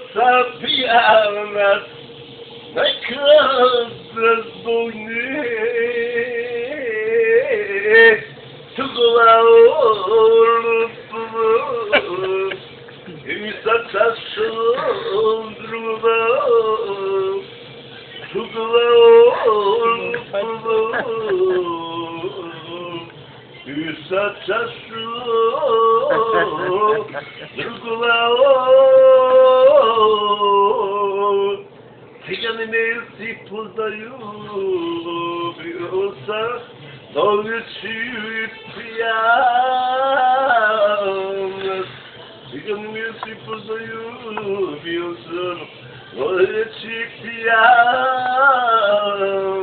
Sapianas na casa do i Цыганами поздаюся, но лечит пьян. Цыганами поздаюся, но лечит пьян.